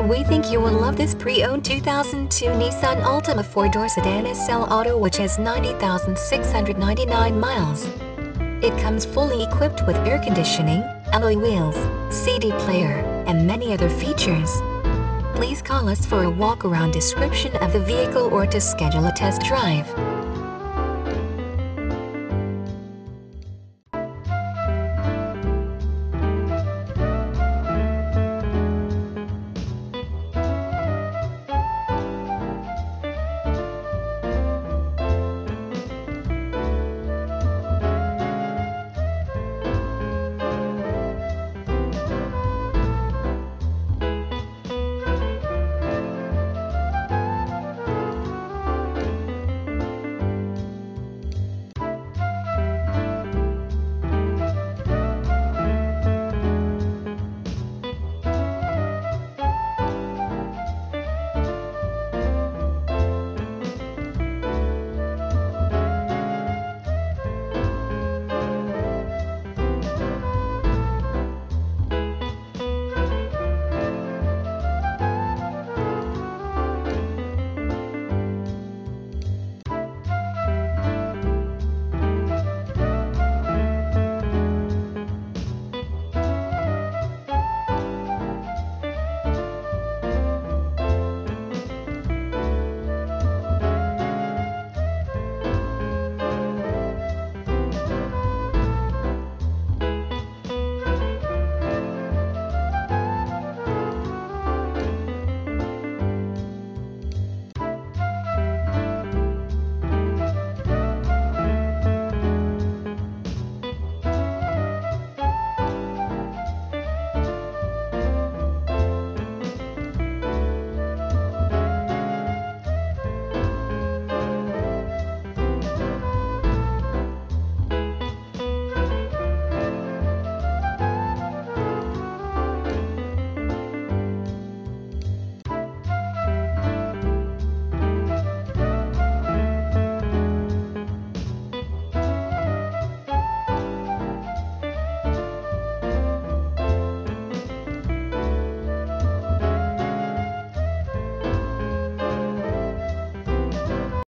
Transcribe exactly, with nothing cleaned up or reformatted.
We think you will love this pre-owned two thousand two Nissan Altima four-door sedan S L Auto, which has ninety thousand six hundred ninety-nine miles. It comes fully equipped with air conditioning, alloy wheels, C D player, and many other features. Please call us for a walk-around description of the vehicle or to schedule a test drive.